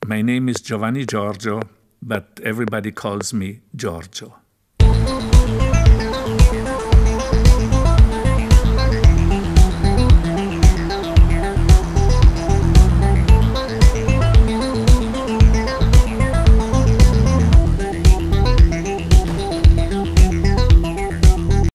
My name is Giovanni Giorgio, but everybody calls me Giorgio.